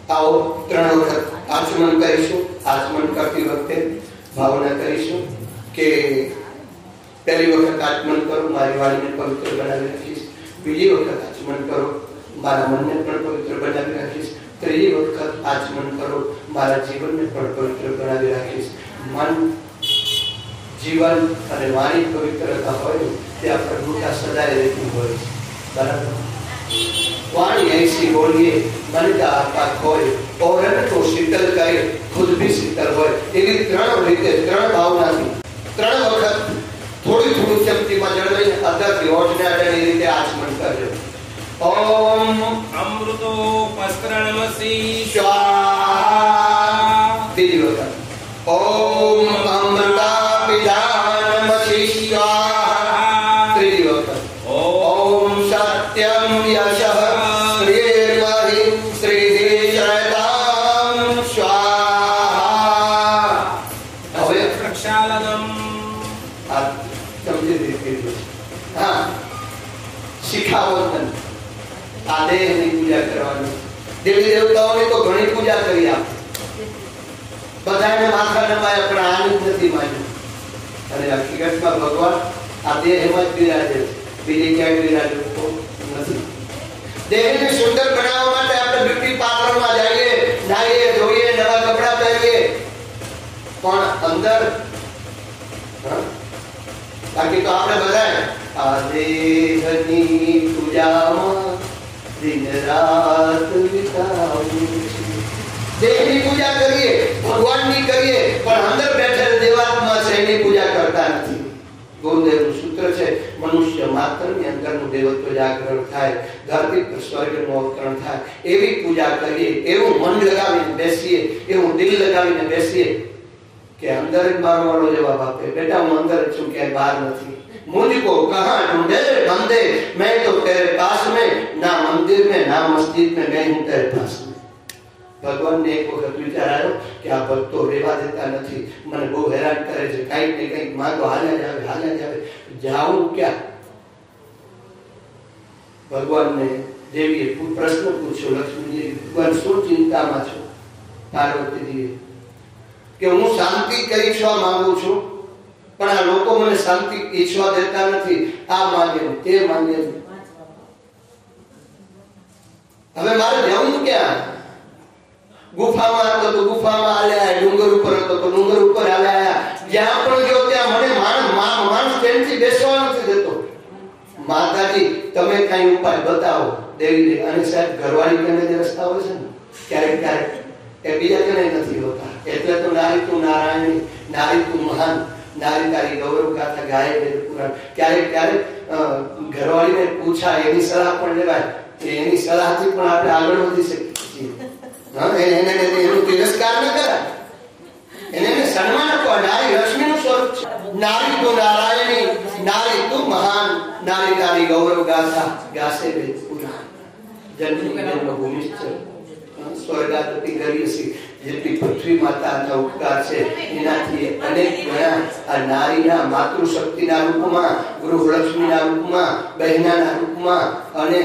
आओ 3 वखत आचमन करीशुं। आचमन करती वखते भावना करीशुं के पहली वखत आचमन करो, मारी वाणी ने पवित्र बनावी राखीश। बीजी वखत आचमन करो, मारा मन ने पण पवित्र बनावी राखीश। त्रीजी वखत आचमन करो, मारा जीवन ने पण पवित्र बनावी राखीश। मन, जीवन અને વાણી પવિત્રતા હોય ત્યાં પ્રભુતા સદાય રહેતી હોય। બરાબર? वाणी ऐसी बोलिए मन का आपा खोए और को शीतल करे खुद भी शीतल होए। एवी 3 रीते 3 भावना थी 3 वखत थोड़ी थोड़ी शक्ति में जळवाई अदर योजना जणी रीते आचमन करજો। ओम अमृतो पस्त्रणमसि स्वाहा। तीजी वखत ओम अमृता पिधानमसि स्वाहा। त्रीजी वखत ओम सत्यम यशः श्रीर्महि श्रीशैतां स्वाहा। હવે प्रक्षालनम આ સમજી દીધું। હા, શિખાવતન આ દેહની પૂજા કરવાની। દેવી દેવતાઓની તો ઘણી પૂજા કરી આપણે, બધાને માથા નમાયા પણ આની જ નથી માન્યું। અને હકીકતમાં ભગવાન આ દેહમાં જ બિરાજે છે, બીજી ક્યાંય બિરાજતો નથી। દેહને સુંદર બનાવવા માટે આપણે બ્યુટી પાર્લરમાં જઈએ, નાઈએ ધોઈએ, નવા કપડા પહેરીએ, પણ અંદર બાકી તો આપણે બધા આ દેહની પૂજામાં દિન રાત વિતાવું। દેહની પૂજા કરીએ, ભગવાનની કરીએ, પણ અંદર બેઠેલ દેવાત્મા છે એની પૂજા કરતા નથી। ગુરુદેવનું સૂત્ર છે, મનુષ્ય માત્રની અંદરનું દેવત્વ જાગરણ થાય, ધરતી પર સ્વર્ગનું અવતરણ થાય। એવી પૂજા કરીએ, એવું મન લગાવીને બેસીએ, એવું દિલ લગાવીને બેસીએ કે અંદર જ મારો વાળો જવાબ આપે, બેટા હું અંદર જ છું, ક્યાંય બહાર નથી। मुझको कहां ढूंढे बंदे, मैं तो तेरे पास में, ना मंदिर में ना मस्जिद में, मैं हूं तेरे पास में। भगवान ने एक वक्त विचार आयो कि आ भक्तो रेवा देता नहीं, મને બહુ હેરાન કરે છે, કઈક ને કઈક માંગો હાલ્યા જાવે, જાઉં ક્યાં? ભગવાન ને દેવીએ પ્રશ્ન પૂછ્યો, લક્ષ્મીજી ભગવાન શું ચિંતામાં છો? પાર્વતીજીએ કે હું શાંતિ ઈચ્છવા માંગુ છું, પણ આ લોકો મને શાંતિ ઈચ્છવા દેતા નથી, આ માંગે તે માંગે। હવે મારે જવું ક્યાં? ગુફામાં હતો તો ગુફામાં આલ્યા, ડુંગર ઉપર હતો તો ડુંગર ઉપર આલ્યા, જ્યાં પણ ગયો ત્યાં મને માણસ તેનથી બેસવા નથી દેતો। માતાજી તમે કઈ ઉપાય બતાવો દેવીને। અને સાહેબ ઘરવાળી કને જે રસ્તા હોય છે ને ક્યારેક ક્યારેક એ બીજા કને નથી હોતા। એટલે તો નારી તું નારાયણી, નારી તું મહાન, नारी तारी गौरव गाथा गाय वेद पुराण। क्यारेक क्यारेक घरवाळीने पूछा एनी सलाह पण लेवाय, एनी सलाहथी पण આપણે આગળ વધી શકીએ છીએ। હા, એને એનો તિરસ્કાર ન કરાય, એને સન્માન આપો। નારી લક્ષ્મીનું સ્વરૂપ છે। નારી તો નારાયણી, નારી તું મહાન, નારી તારી ગૌરવ ગાથા ગાસે વેદ પુરાણ। જન્મ જન્મભૂમિ છે સ્વર્ગાદપી ગરીયસી, જેટલી પૃથ્વી માતાના ઉપકાર છે એનાથી અનેક ગણા આ નારીના માતૃશક્તિના રૂપમાં, ગૃહલક્ષ્મીના રૂપમાં, બહેનાના રૂપમાં અને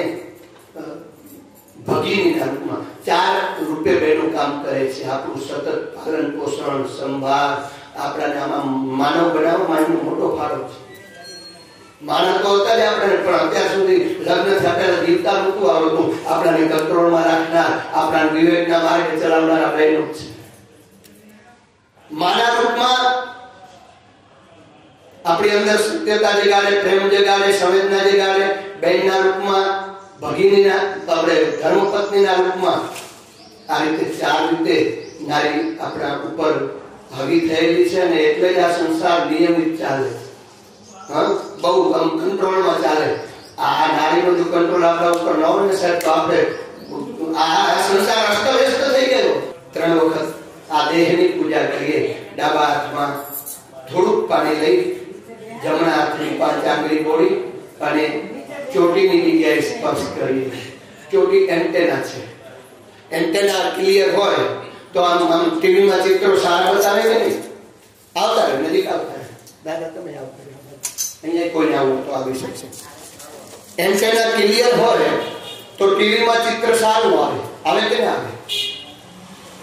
ભગિનીના રૂપમાં 4 રૂપે બહેનો કામ કરે છે। આપણું સતત પાલન પોષણ સંભાળ, આપણાને આમાં માનવ બનાવવામાં એનો મોટો ફાળો છે। માનવ તો હતા જ આપણે, પણ અત્યાર સુધી લગ્ન થયા પહેલા જીવતા નહોતું આવડતું, આપણાને કંટ્રોલમાં રાખનાર, આપણા વિવેકના માર્ગે ચલાવનારા બહેનો છે। માના રૂપમાં આપણી અંદર સત્યતા જગાડે, પ્રેમ જગાડે, સંવેદના જગાડે। બહેનના રૂપમાં ભગિનીના, આપણે ધર્મપત્નીના રૂપમાં આ રીતે 4 રીતે નારી આપણા ઉપર હાવી થયેલી છે। અને એટલે જ આ સંસાર નિયમિત ચાલે, હા, બહુ કંટ્રોલમાં ચાલે। આ નારીનો જો કંટ્રોલ આપણા ઉપર ન હોય ને સાહેબ, તો આપણે આ સંસાર અસ્તવ્યસ્ત થઈ ગયો। 3 વખત આ દેહની પૂજા કરીએ। ડાબા હાથમાં થોડુંક પાણી લઈ જમણા હાથની 5 આંગળી બોળી અને ચોટીની જગ્યાએ સ્પર્શ કરીએ। ચોટી એન્ટેના છે, એન્ટેના ક્લિયર હોય તો આમ ટીવીમાં ચિત્રો સારા બતાવે કે નહીં? આવતા રહે, નજીક આવતા રહે। દાદા તમે આવતા રહે, અહીંયા કોઈને આવું તો આવી શકશે। એન્ટેના ક્લિયર હોય તો ટીવીમાં ચિત્ર સારું આવે, આવે કે ના આવે?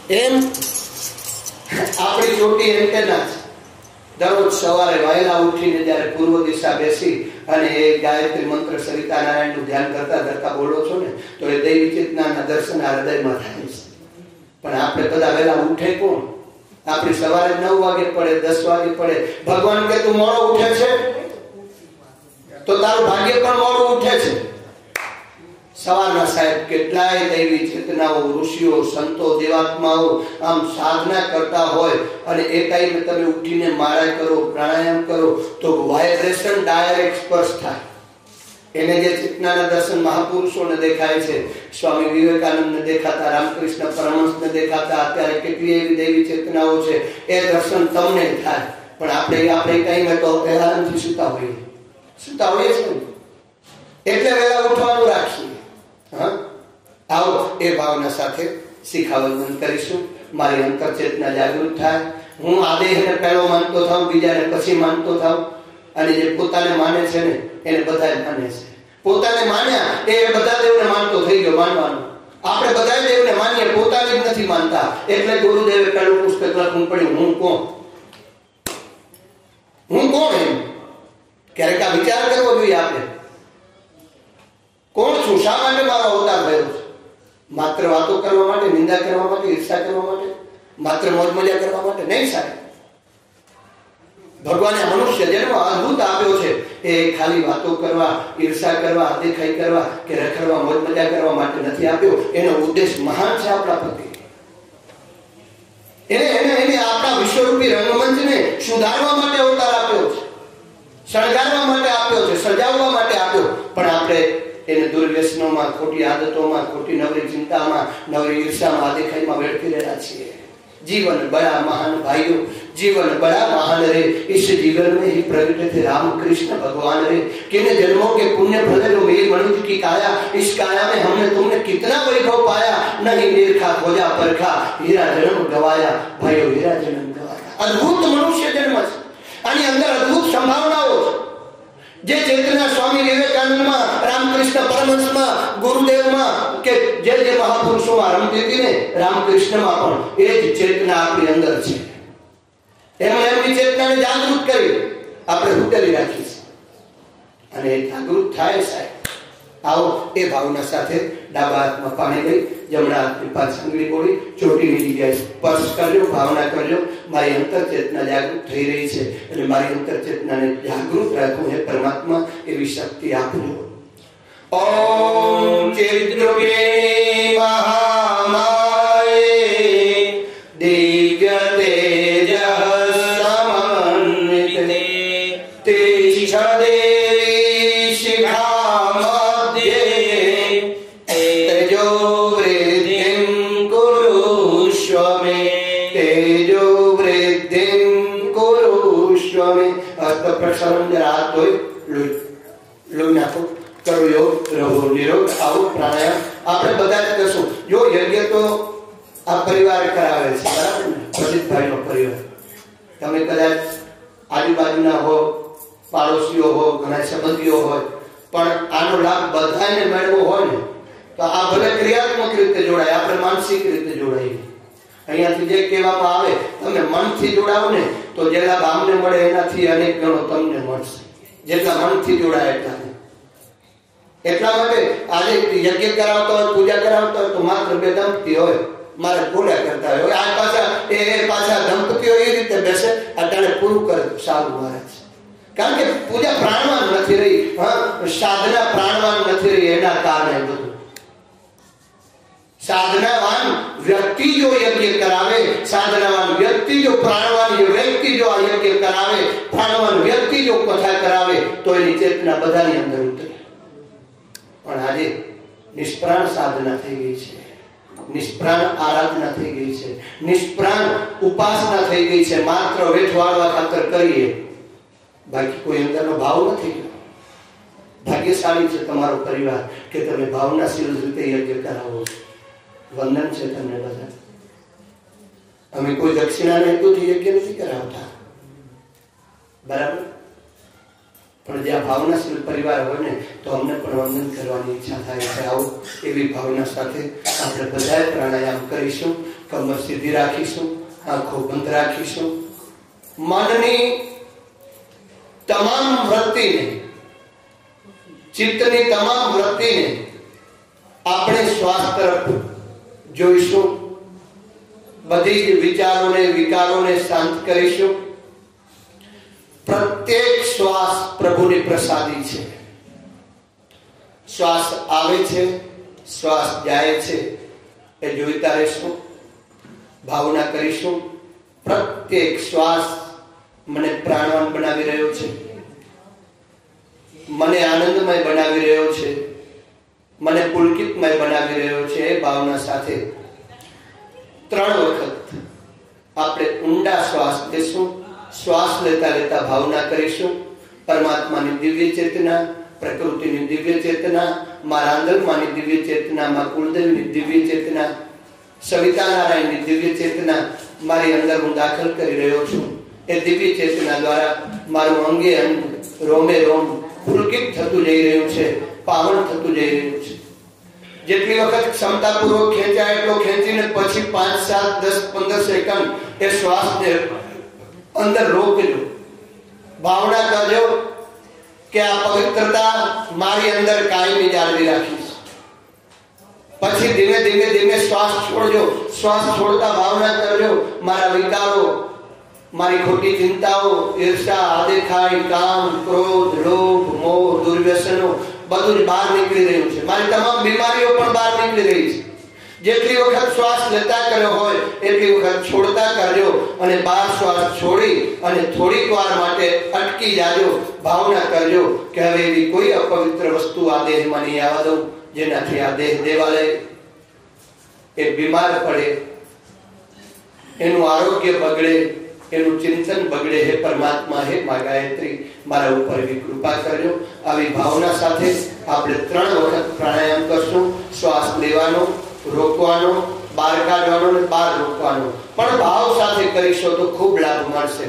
એમ આપણી ચોટી એન્ટેના છે. દરરોજ સવારે વહેલા ઉઠીને જ્યારે પૂર્વ દિશા બેસી અને એ ગાયત્રી મંત્ર સરિતા નારાયણનું ધ્યાન કરતા કરતા બોલો છો ને તો એ દૈવી ચેતનાના દર્શન આ હૃદયમાં થાય છે. પણ આપણે બધા વહેલા ઉઠે કોણ? આપણી સવારે 9 વાગે પડે, 10 વાગે પડે. ભગવાન કે તું મોડો ઉઠે છે તો તારું ભાગ્ય પણ મોડું ઉઠે છે. સવારના સાહેબ કેટલાય દૈવી ચેતનાઓ, ઋષિઓ, સંતો, દેવાત્માઓ આમ સાધના કરતા હોય અને એ ટાઈમે તમે ઉઠીને માળા કરો, પ્રાણાયામ કરો તો વાઇબ્રેશન ડાયરેક્ટ સ્પર્શ થાય. એને જે ચેતનાના દર્શન મહાપુરુષોને દેખાય છે, સ્વામી વિવેકાનંદને દેખાતા, રામકૃષ્ણ પરમહંસને દેખાતા, અત્યારે કેટલી એવી દૈવી ચેતનાઓ છે એ દર્શન તમને થાય. પણ આપણે ટાઈમે તો આરામથી સુતા હોઈએ છીએ. એટલે વહેલા ઉઠવાનું રાખીએ. હા, આવો એ ભાવના સાથે શિખાવંદન કરીશું. મારી અંતર ચેતના જાગૃત થાય. હું આ દેહને પહેલો માનતો થાઉં, બીજાને પછી માનતો થાઉં. અને જે પોતાને માને છે ને એને બધા માને છે. પોતાને માન્યા એ બધા દેવને માનતો થઈ ગયો. માનવાનું આપણે બધા દેવને માનીએ, પોતાને જ નથી માનતા. એટલે ગુરુદેવે પહેલું પુસ્તક લખવું પડ્યું, હું કોણ? હું કોણ? એમ ક્યારેક આ વિચાર કરવો જોઈએ આપણે. કોણ છું? શા માટે મારો અવતાર થયો છે? માત્ર વાતો કરવા માટે, નિંદા કરવા માટે, ઈર્ષા કરવા માટે, માત્ર મોજ મજા કરવા માટે નહીં સાહેબ. ભગવાને મનુષ્ય જન્મ અદ્ભુત આપ્યો છે એ ખાલી વાતો કરવા, ઈર્ષા કરવા, દેખાઈ કરવા કે રખડવા, મોજ મજા કરવા માટે નથી આપ્યો. એનો ઉદ્દેશ મહાન છે આપણા પ્રત્યે. એને આપણા વિશ્વરૂપી રંગમંચને સુધારવા માટે અવતાર આપ્યો છે, શણગારવા માટે આપ્યો છે, સજાવવા માટે આપ્યો. પણ આપણે એને દુર્વ્યસનોમાં, ખોટી આદતોમાં, ખોટી નવરી ચિંતામાં, નવરી ઈર્ષામાં, દેખાઈમાં વેડફી રહ્યા છીએ. जीवन बड़ा महान भाइयों, जीवन बड़ा महान रे. इस जीवन में ही प्रकट थे राम कृष्ण भगवान रे. किन जन्मों के पुण्य फल जो मेरी मनुष्य की काया, इस काया में हमने तुमने कितना वैभव पाया. नहीं निरखा खोजा परखा, हीरा जन्म गवाया भाइयों, हीरा जन्म गवाया. अद्भुत मनुष्य जन्म છે. આની અંદર અદ્ભુત સંભાવનાઓ છે. જે ચેતના સ્વામી વિવેકાનંદમાં, રામકૃષ્ણ પરમહંસમાં, ગુરુદેવમાં કે જે મહાપુરુષોમાં રમતી હતી ને, રામકૃષ્ણમાં પણ એ જ ચેતના આપણી અંદર છે. એમની ચેતનાને જાગૃત કરી આપણે ઉકેલી રાખી છે. અને એ જાગૃત થાય સાહેબ. આવો એ ભાવના સાથે ડાબા હાથમાં પાણી લઈ, જમણા હાથની પાછળ આંગળી બોળી, ચોટીની જગ્યાએ સ્પર્શ કરજો, ભાવના કરજો. મારી અંતર ચેતના જાગૃત થઈ રહી છે અને મારી અંતર ચેતનાને જાગૃત રાખવું હે પરમાત્મા, એવી શક્તિ આપજો. ઓમ ચિત્રુકે મહામાયે દિવ્ય તેજ સમન્વિતે તેજદે પ્રસરણ હાથ ધોઈ લોહી નાખો, કરો યોગ, રહો નિરોગ. આવો પ્રાણાયામ આપણે બધા જ કરશું. જો યજ્ઞ તો આ પરિવાર કરાવે છે, બરાબર ને? પ્રદીપભાઈનો પરિવાર. તમે કદાચ આજુબાજુના હો, પાડોશીઓ હો, ઘણા સંબંધીઓ હોય, પણ આનો લાભ બધાને મેળવો હોય ને તો આ ભલે ક્રિયાત્મક રીતે જોડાય, આપણે માનસિક રીતે જોડાઈએ. અહીંયાથી જે કહેવામાં આવે તમે મનથી જોડાવો ને તો જે લાભ આમને મળે એનાથી અનેક ગણો તમને મળશે. જેટલા મનથી જોડાય એટલા માટે આજે યજ્ઞ કરાવતો હોય, પૂજા કરાવતો હોય તો માત્ર બે દંપતી હોય, મારે પૂરા કરતા હોય. આ પાછા દંપતીઓ એ રીતે બેસે, અટાણે પૂરું કરે સારું મારે છે. કારણ કે પૂજા પ્રાણવાન નથી રહી, સાધના પ્રાણવાન નથી રહી. એના કારણે બધું સાધનાવાન વ્યક્તિ જો યજ્ઞ કરાવે, સાધનાવાન વ્યક્તિ જો પ્રાણવાન વ્યક્તિ જો આ યજ્ઞ કરાવે, પ્રાણવાન વ્યક્તિ જો કથા કરાવે તો એની ચેતના બધાની અંદર ઉતરે. પણ આજે નિષ્પ્રાણ સાધના થઈ ગઈ છે, નિષ્પ્રાણ આરાધના થઈ ગઈ છે, નિષ્પ્રાણ ઉપાસના થઈ ગઈ છે. માત્ર વેઠવાળવા ખાતર કરીએ, બાકી કોઈ અંદરનો ભાવ નથી. ભાગ્યશાળી છે તમારો પરિવાર કે તમે ભાવનાશીલ રીતે યજ્ઞ કરાવો છો. વંદન છે તમને બધા. અમે કોઈ દક્ષિણાના હેતુથી યજ્ઞ નથી કરાવતા, બરાબર? પણ જ્યાં ભાવનાશીલ પરિવાર હોય ને તો અમને પણ વંદન કરવાની ઈચ્છા થાય છે. આવો એવી ભાવના સાથે આપણે બધાએ પ્રાણાયામ કરીશું. કમર સીધી રાખીશું, આંખો બંધ રાખીશું. મનની તમામ વૃત્તિને, ચિત્તની તમામ વૃત્તિને આપણે શ્વાસ તરફ જોઈશું. બધી જ વિચારોને, વિકારોને શાંત કરીશું. પ્રત્યેક શ્વાસ પ્રભુની પ્રસાદી છે. શ્વાસ આવે છે, શ્વાસ જાય છે, એ જોઈતા રહેશું. ભાવના કરીશું પ્રત્યેક શ્વાસ મને પ્રાણવાન બનાવી રહ્યો છે, મને આનંદમય બનાવી રહ્યો છે, મને પુલકિતમય બનાવી રહ્યો છે. એ ભાવના સાથે 3 વખત આપણે ઊંડા શ્વાસ લેશું. શ્વાસ લેતા લેતા ભાવના કરીશું પરમાત્માની દિવ્ય ચેતના, પ્રકૃતિની દિવ્ય ચેતના, મારા આંદરમાની દિવ્ય ચેતના, મા કુળદેવીની દિવ્ય ચેતના, સવિતા નારાયણની દિવ્ય ચેતના મારી અંદર હું દાખલ કરી રહ્યો છું. એ દિવ્ય ચેતના દ્વારા મારું અંગે અંગ, રોમે રોમ પુલકિત થતું જઈ રહ્યું છે, પાવન થતું જઈ રહ્યું છે. જેટલી વખત ક્ષમતાપૂર્વક ખેંચાય એટલો ખેંચીને પછી 5, 7, 10, 15 સેકન્ડ એ શ્વાસને અંદર રોકજો. ભાવના કરજો કે આ પવિત્રતા મારી અંદર કાયમી જાળવી રાખીશ. પછી ધીમે ધીમે ધીમે શ્વાસ છોડજો. શ્વાસ છોડતા ભાવના કરજો મારા વિકારો, મારી ખોટી ચિંતાઓ, ઈર્ષા, આદેખાઈ, કામ, ક્રોધ, લોભ, મોહ, દુર્વ્યસનો બધું જ બહાર નીકળી રહ્યું છે. મારી તમામ બીમારીઓ પણ બહાર નીકળી રહી છે. જેટલી વખત શ્વાસ લેતા કર્યો હોય એટલી વખત છોડતા કરજો અને 12 શ્વાસ છોડી અને થોડીક વાર માટે અટકી જાજો. ભાવના કરજો કે હવે એવી કોઈ અપવિત્ર વસ્તુ આ દેહમાં નહીં આવવા દઉં જેનાથી આ દેહ દેવાલય એ બીમાર પડે, એનું આરોગ્ય બગડે, એનું ચિંતન બગડે. હે પરમાત્મા, હે મા ગાયત્રી, મારા ઉપર એવી કૃપા કરજો. આવી ભાવના સાથે આપણે 3 વખત પ્રાણાયામ કરશું. શ્વાસ લેવાનો, રોકવાનો, બહાર કાઢવાનો અને બહાર રોકવાનો. પણ ભાવ સાથે કરીશો તો ખૂબ લાભ મળશે.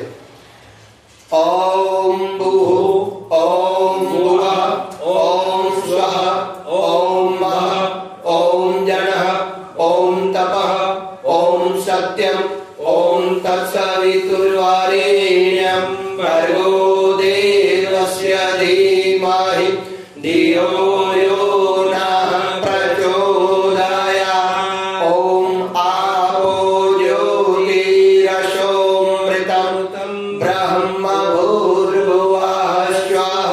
ઓમ ભૂઃ ઓમ ભુવઃ ઓમ સ્વઃ ઓમ મહઃ ઓમ જનઃ ઓમ તપઃ ઓમ સત્યમ ઓમ તત્સવિતુર્વરેણ્યં ભર્ગો દેવસ્ય ધીમહિ ધિયો યો નઃ પ્રચોદયાत्. ઓમ આપો જ્યોતિરસોમૃતં બ્રહ્મ ભૂર્ભુવઃ સ્વઃ.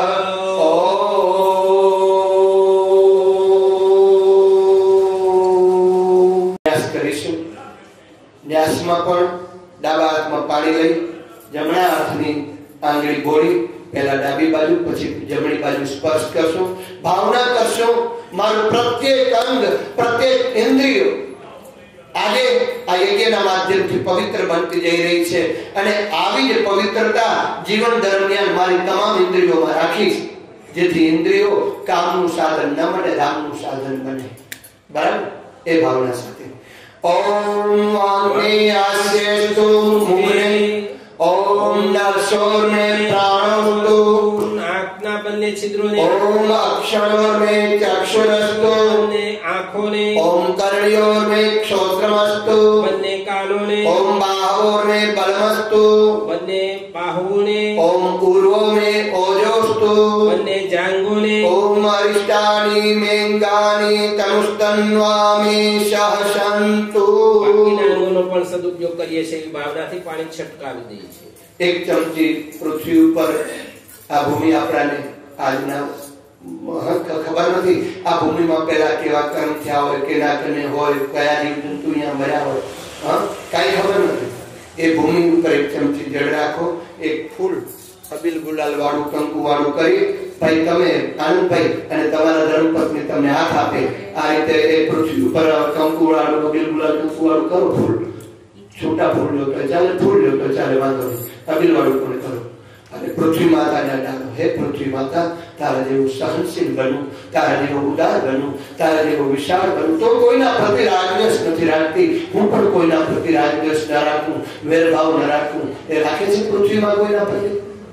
કરીશું. ન્યાસમાં પણ ડાબા હાથમાં પાણી લઈ જમણા હાથની આંગળી બોળી પહેલા ડાબી બાજુ પછી જમણી બાજુ સ્પર્શ કરશું. ભાવના કરશું મારું પ્રત્યેક અંગ, પ્રત્યેક ઇન્દ્રિયો આજે આ યજ્ઞના માધ્યમથી પવિત્ર બનતી જઈ રહી છે અને આવી જ પવિત્રતા જીવન દરમિયાન મારી તમામ ઇન્દ્રિયોમાં રાખીશ, જેથી ઇન્દ્રિયો કામનું સાધન ન બને, રામનું સાધન બને. બરાબર? એ ભાવના સાથે ઓમ વાગ્નેયાસ્યેતુ મુગ્ને ઓમ નરસોર્ને પ્રાણોસ્તુ નાકના બંને છિદ્રોને ઓમ અક્ષરોર્ને ચક્ષુરસ્તુ બંને આંખોને ઓમ કર્ણયોર્ને ક્ષોત્રમસ્તુ બંને કાનોને ઓમ બાહોર્ને બલમસ્તુ બંને બાહુઓને ઓમ ઉર્વોને ઓજોસ્તુ બંને જાંઘોને ઓમ અરિષ્ટાની મેંગાની તનુસ્તન્વામી સહસંતુ. બાકીના અંગોનો પણ સદુપયોગ કરીએ છીએ. એવી ભાવનાથી પાણી છટકાવી દઈએ છીએ. 1 ચમચી પૃથ્વી ઉપર આ ભૂમિ આપણાને આજના ખબર નથી આ ભૂમિમાં પહેલા કેવા કર્મ થયા હોય, કેના કને હોય, કયા જીવજંતુ અહીંયા મર્યા હોય, કાંઈ ખબર નથી. એ ભૂમિ ઉપર 1 ચમચી જળ રાખો. એક ફૂલ અબીલ ગુલાલ વાળું, કંકુ વાળું કરી ભાઈ તમે આનંદભાઈ અને તમારા ધર્મપત્ની તમને હાથ આપે આ રીતે એ પૃથ્વી ઉપર કંકુ વાળું, અબીલ ગુલાલ, કંકુ વાળું કરો. ફૂલ છોટા ફૂલ જો તો ચાલે, ફૂલ જો તો ચાલે, વાંધો નહીં. અબીલ વાળું પણ કરો અને પૃથ્વી માતાને ડાલો. હે પૃથ્વી માતા, તારા જેવું સહનશીલ બનું, તારા જેવું ઉદાર બનું, તારા જેવું વિશાળ બનું. તો કોઈના પ્રતિ રાગદ્વેષ નથી રાખતી, હું પણ કોઈના પ્રતિ રાગદ્વેષ ના રાખું, વેરભાવ ના રાખું. એ રાખે છે પૃથ્વીમાં કોઈના પ્રતિ?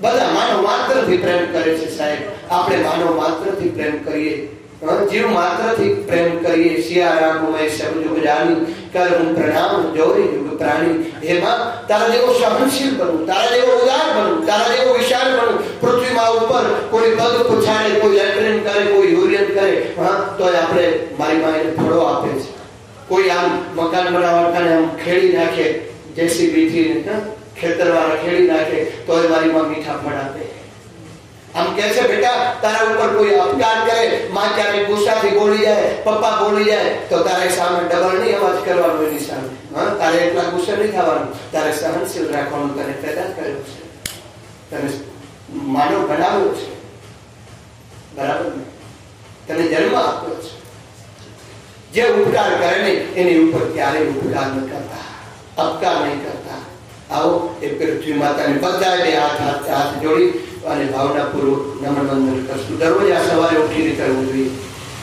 બધા માનવ માત્રથી પ્રેમ કરે છે સાહેબ. આપણે માનવ માત્રથી પ્રેમ કરીએ, જીવ માત્રથી પ્રેમ કરીએ. સિયારામ મેં સબ જુગ જાની, કર હું પ્રણામ જોરી જુગ પ્રાણી. એમાં તારા જેવો સહનશીલ બનવું, તારા જેવો ઉદાર બનવું, તારા જેવો વિશાળ બનવું. પૃથ્વીમાં ઉપર કોઈ પગ પૂછાડે, કોઈ લેટ્રિન કરે, કોઈ યુરિયન કરે, તો આપણે મારી માં એને ફળો આપે છે. કોઈ આમ મકાન બનાવવાને આમ ખેડી નાખે, જેસીબી થી ખેતરવાળા ખેડી નાખે, તો મારી માં મીઠા ફળ આપે. આમ કહે છે બેટા તારા ઉપર કોઈ અપકાર કરે, માં ક્યારેક ગુસ્સાથી બોલી જાય, પપ્પા બોલી જાય, તો તારે સામે ડબલ નહીં અવાજ કરવાનો એની સામે. તારે એટલા ગુસ્સે નહીં થવાનું, તારે સહનશીલ રાખવાનું. તને પેદા કર્યો છે, તને માનવ બનાવ્યો છે, બરાબર ને? તને જન્મ આપ્યો છે. જે ઉપકાર કરે ને એની ઉપર ક્યારેય ઉપકાર ન કરતા, અપકાર નહીં કરતા. આવો એ પૃથ્વી માતાને બધા બે હાથ જોડી અને ભાવનાપૂર્વક નમન વંદન કરશું. દરરોજ આ સવારે ઉઠીને કરવું જોઈએ.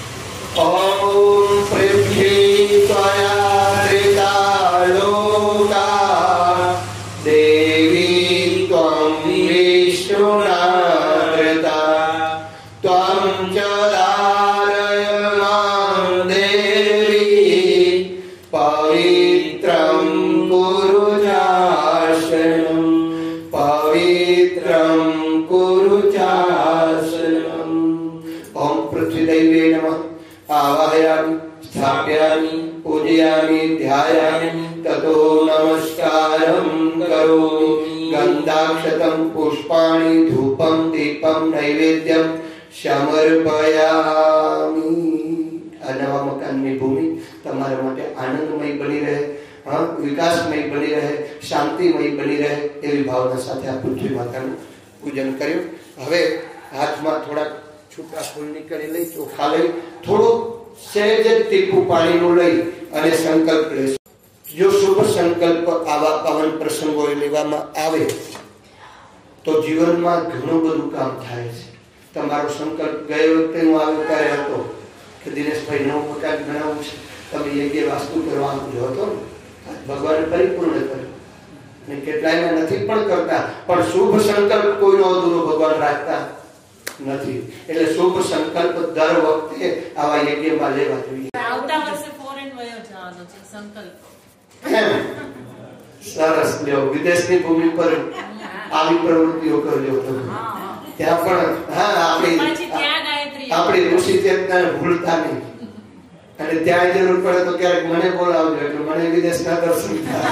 ઓમ પૃથ્વી ત્વયા ત્રિતા લોકા દેવી ત્વં વિષ્ણુના ત્રિતા ત્વં ચ ધારયમાન દેવી પવિત્રં કુરુ ચાસનમ પવિત્રં કુરુ ચાસનમ. ઓમ પૃથ્વી દૈવે નમઃ. આવાહયામિ સ્થાપ્યામિ પૂજયામિ ધ્યાયામિ તતો નમસ્કારં કરોમિ. ગંધાક્ષતં પુષ્પાણિ ધૂપં દીપં નૈવેદ્યં સમર્પયામિ. આ નવા મકાનની ભૂમિ તમારા માટે આનંદમય બની રહે, વિકાસમય બની રહે, શાંતિમય બની રહે એવી ભાવના સાથે આ પૃથ્વી માતાનું પૂજન કર્યું. હવે હાથમાં થોડાક છૂટા ફૂલની કળી લઈ, ચોખા લઈ, થોડું સહેજ ટીપું પાણીનું લઈ અને સંકલ્પ લેશું. જો શુભ સંકલ્પ આવા પાવન પ્રસંગો લેવામાં આવે તો જીવનમાં ઘણું બધું કામ થાય છે. તમારો સંકલ્પ ગયે વખતે હું આવ્યો ત્યારે હતો કે દિનેશભાઈ નવું મકાન બનાવવું છે, તમે યોગ્ય વાસ્તુ કરવા આપજો હતો. ભગવાને પરિપૂર્ણ કર્યું અને કેટલાયમાં નથી પણ કરતા, પણ શુભ સંકલ્પ કોઈનો અધૂરો ભગવાન રાખતા નથી. એટલે શુભ સંકલ્પ દર વખતે આવા યજ્ઞમાં લેવા જોઈએ. આવતા વર્ષે ફોરેન વયો જવાનો છે સંકલ્પ. સરસ. લ્યો, વિદેશની ભૂમિ પર આવી પ્રવૃત્તિઓ કરજો તમે. ત્યાં પણ આપણી ઋષિ ચેતનાને ભૂલતા નહીં. અને ત્યાં જરૂર પડે તો ક્યારેક મને બોલાવજો, એટલે મને વિદેશના દર્શન થાય.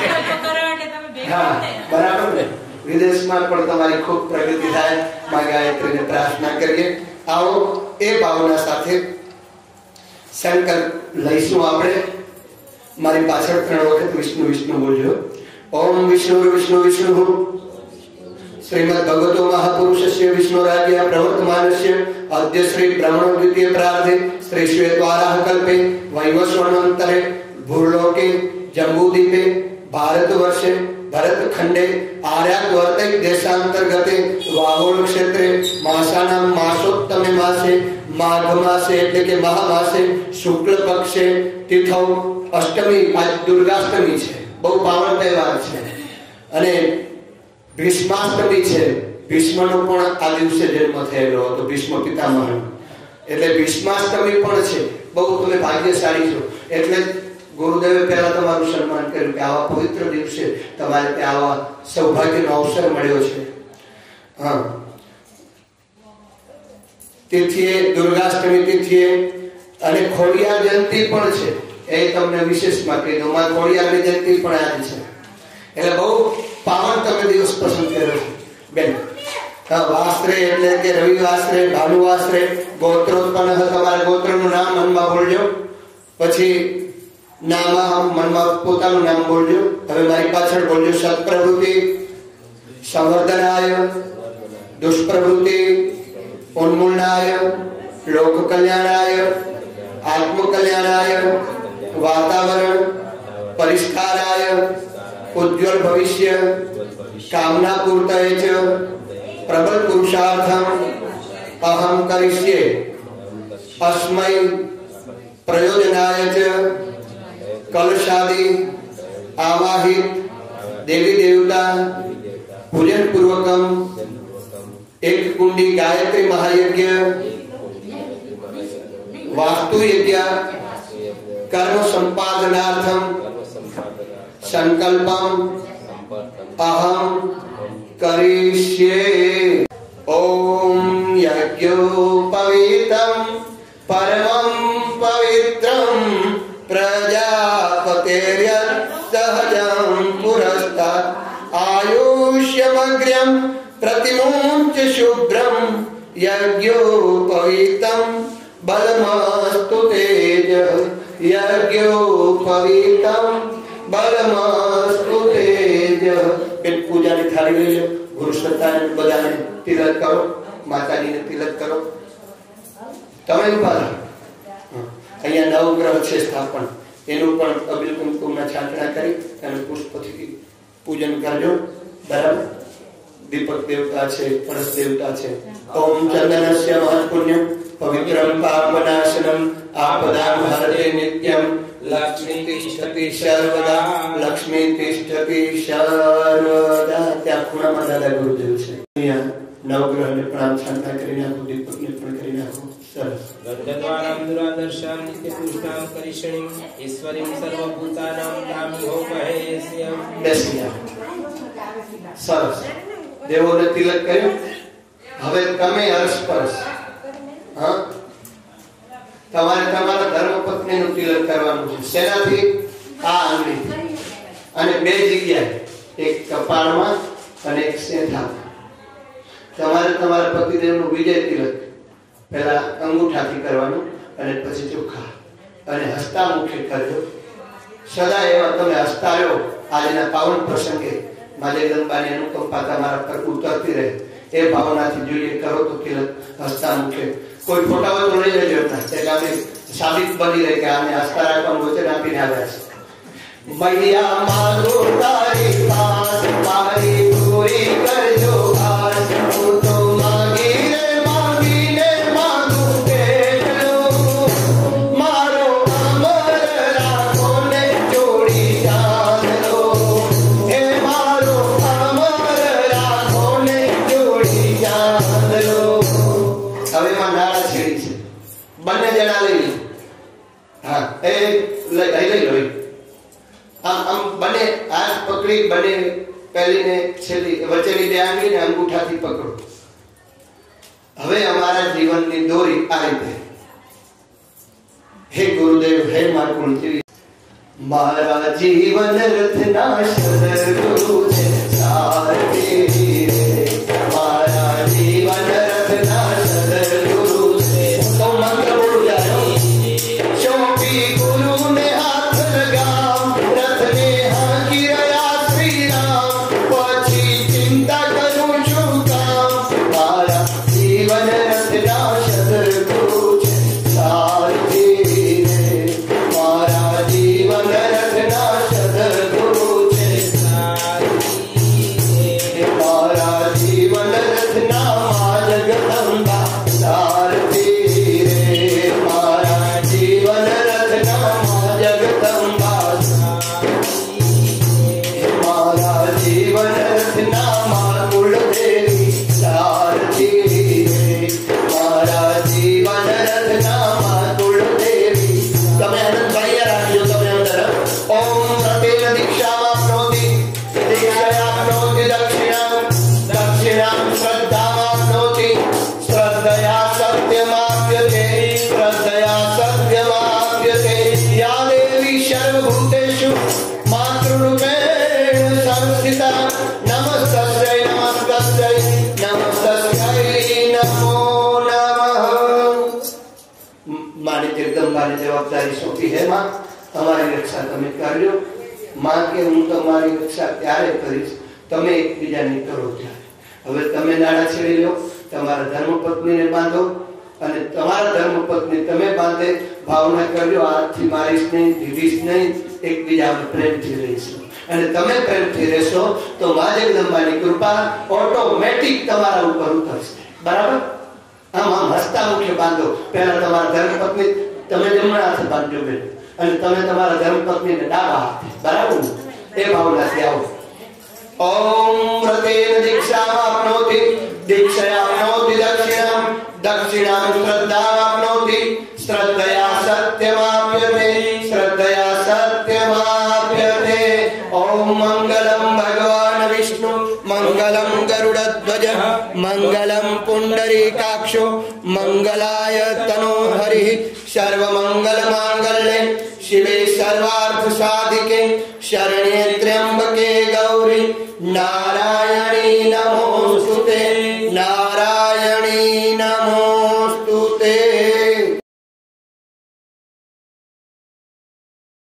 બરાબર ને? વિદેશમાં પણ તમારી ખૂબ પ્રગતિ થાય. માં ગાયત્રીને પ્રાર્થના કરીએ. આવો એ ભાવના સાથે સંકલ્પ લઈશું આપણે. મારી પાછળ 3 વખત વિષ્ણુ વિષ્ણુ બોલજો. ઓમ વિષ્ણુ વિષ્ણુ વિષ્ણુ. શ્રીમદ ભગવતો મહાપુરુષસ્ય વિષ્ણુરાજ્ય પ્રવર્તમાનસ્ય અદ્ય શ્રી બ્રહ્મણ દ્વિતીય પ્રાર્થે શ્રી શ્વેતવારાહ કલ્પે વૈવસ્વનાંતરે ભૂર્લોકે જંબૂદીપે ભારતવર્ષે ભરતખંડે આર્યાદ્વર્તૈ દેશાંતર્ગતે વાહોલ ક્ષેત્રે માસાનામ માસોત્તમે માસે માઘ માસે એટલે કે મહામાસે શુક્લ પક્ષે તિથૌ અષ્ટમી. આજ દુર્ગાષ્ટમી છે, બહુ પાવન તહેવાર છે. અને ભીષ્માષ્ટમી છે. ભીષ્મનો પણ આ દિવસે જન્મ થયેલો હતો, ભીષ્મ પિતામહ. એટલે ભીષ્માષ્ટમી પણ છે. બહુ તમે ભાગ્યશાળી છો. એટલે ગુરુદેવે પહેલા તમારું સન્માન કર્યું કે આવા પવિત્ર દિવસે તમારે ત્યાં આવા સૌભાગ્યનો અવસર મળ્યો છે. તિથિએ દુર્ગાષ્ટમી તિથિએ અને ખોડિયાર જયંતિ પણ છે. એ તમને વિશેષમાં કહી દઉં, માં ખોડિયારની જયંતિ પણ આજ છે. એટલે બહુ પાવન તમે દિવસ પસંદ કર્યો છે બેન. વાસ્ત્રે એટલે કે રવિ વાસ્ત્રે, ભાનુ વાસ્ત્રે, ગોત્રોત્પન્ન. તમારા ગોત્રનું નામ મનમાં બોલજો, પછી નામ મનમાં પોતાનું નામ બોલજો. હવે મારી પાછળ બોલજો. સત્પ્રવૃત્તિ સંવર્ધનાય, દુષ્પ્રવૃત્તિ ઉન્મૂલનાય, લોક કલ્યાણાય, આત્મ કલ્યાણાય, વાતાવરણ પરિષ્કારાય, ઉજ્જવલ ભવિષ્ય, કામના પૂર્તયે ચ પ્રબલ પુરુષાર્થમ અહમ કરિષ્યે અસ્મૈ પ્રયોજનાય ચ કલશાદિ આવાહિત દેવી દેવતા पूजन पूर्वकम एक कुंडी गायत्री महायज्ञ वास्तु यज्ञ कर्म संपादनार्थम संकल्पम अहम करिष्ये। ओम यज्ञोपवीतम परमं पवित्रं प्रजापतेर्यत्सहजं पुरस्तात् आयुष्यमग्र्यं प्रतिमुञ्च शुभ्रं यज्ञोपवीतं बलमस्तु तेज यज्ञोपवीतं बलमस्तु तेज। पेट पूजा ની થાળી લઈ લો, ગુરુ સત્તાને બધાને તિલક કરો, માતાજીને તિલક કરો। તમે ઉભા રહો। અહીંયા નવગ્રહ છે સ્થાપન, એનું પણ અબિલ કુમકુમના છાંટણા કરી અને પુષ્પથી પૂજન કરજો, બરાબર। દીપક દેવતા છે, કળશ દેવતા છે। ઓમ ચંદનસ્ય મહાપુણ્યમ પવિત્રમ પાપનાશનમ આપદામ હરતે નિત્યમ લક્ષ્મી તિષ્ઠતિ સર્વદા લક્ષ્મી તિષ્ઠતિ સર્વદા। ત્યાં ખૂણામાં દાદા ગુરુદેવ છે। અહીંયા નવગ્રહને પ્રણામ છાંટણા કરી નાખો, દીપકને પણ કરી નાખો। સરસ। ગર્ગદ્વારામ દુરાદર્શામ નિત્ય પુષ્ટામ કરીષણીમ ઈશ્વરીમ સર્વભૂતાનામ ધામિહો મહેશ્યમ। બેસી જાઓ। સરસ। દેવોને તિલક કર્યું। હવે તમે અરસપરસ હા તમારે તમારા ધર્મપત્નીનું તિલક કરવાનું છે। શેનાથી? આ આંગળી અને બે જગ્યાએ, એક કપાળમાં અને એક સેંધામાં। તમારે તમારા પતિદેવનું વિજય તિલક પહેલા અંગૂઠાથી કરવાનું અને પછી ચોખા અને હસતા મુખે કરજો। સદા એવા તમે હસતા રહ્યો। આજના પાવન પ્રસંગે મા જગદંબાની અનુકંપા તમારા પર ઉતરતી રહે એ ભાવનાથી જોઈએ કરો તો તિલક હસતા મુખે। કોઈ ફોટા હોય તો લઈ લેજો, એટલે આપણે સાબિત બની રહે કે આને હસતા રાખવાનું વચન આપીને આવ્યા છે। મૈયા મારું તારી પાસ મારી પૂરી કરજો આસ, હું તો માગીને માગું કેટલું, મારો અમર રાખો ને જોડી ચાંદલો, એ મારો અમર રાખો ને જોડી ચાંદલો। હવે માં નાળા છેડી છે, બંને જણા લઈ લો। હા એ લઈ લો। આમ બંને હાથ પકડી, બંને પહેલી ને છેલ્લી વચ્ચેની બે આંગળીને અંગૂઠાથી પકડો। હવે અમારા જીવનની દોરી આ રીતે, હે ગુરુદેવ, હે મા કુળદેવી, મારા જીવન રથના સદગુરુ છે સારથી રે, મારા જીવન રથના સદગુરુ છે। તો મંત્ર બોલું જાઓ। ચોપી ગુરુને હાથ લગાવ, રથને હાંકી રહ્યા શ્રી રામ, પછી ચિંતા કરું છું કામ, મારા જીવન રથના સદગુરુ છે સારથી રે, મારા જીવન રથના સદગુરુ છે સારથી રે, મારા જીવન રથના મા જગદંબા સારથી રે, મારા જીવન રથના મા જગદંબા સારથી રે, મારા જીવન રથના મા કુળદેવી સારથી રે, મારા જીવન રથના મા કુળદેવી। તમે આનંદભાઈ રાખજો, તમે અંદર। ઓમ પ્રતિલ દીક્ષામાપ્નોતિ દીક્ષાયાપ્નોતિ દક્ષિણામ, દક્ષિણામ શ્રદ્ધામાપ્નોતિ શ્રદ્ધયા સત્યમાપ્યતે, શ્રદ્ધયા સત્યમાપ્યતે। યા દેવી સર્વભૂતેષુ માતૃરૂપેણ સંસ્થિતા, નમસ્તસ્यै નમસ્તસ્यै નમસ્તસ્यै નમો નમઃ। મારી જગદંબાની જવાબદારી સોંપી હે માં, તમારી રક્ષા તમે કરજો। માં કે હું તમારી રક્ષા ત્યારે કરીશ તમે એકબીજાની કરો ત્યારે। હવે તમે નાણા છેડી લો, તમારા ધર્મપત્નીને બાંધો અને તમારા ધર્મપત્ની તમે બાંધે ભાવના કરજો, આજથી મારીશ નહીં, દીધીશ નહીં, એકબીજાને પ્રેમથી રહીશું। અને તમે પ્રેમથી રહેશો તો મા જગદંબાની કૃપા ઓટોમેટિક તમારા ઉપર ઉતરશે, બરાબર। આમ આમ હસતા મુખે બાંધો। પહેલા તમારા ધર્મપત્ની તમે જમણા હાથે બાંધજો બેન, અને તમે તમારા ધર્મપત્નીને ડાબા હાથે, બરાબર। એ ભાવનાથી આવો। ओम व्रतेन दीक्षामाप्नोति दीक्षयाप्नोति दक्षिणां दक्षिणां श्रद्धामाप्नोति श्रद्धया सत्यमाप्यते श्रद्धया सत्यमाप्यते। ओम मंगलम भगवान विष्णु मंगलम गरुड़ध्वज मंगलम पुंडरीकाक्षो मंगलाय तनोहरि सर्वमंगल मांगल्ये शिवे सर्वार्थ साधिके शरण्ये त्र्यंबके गौरी नारायणी नमोस्तुते।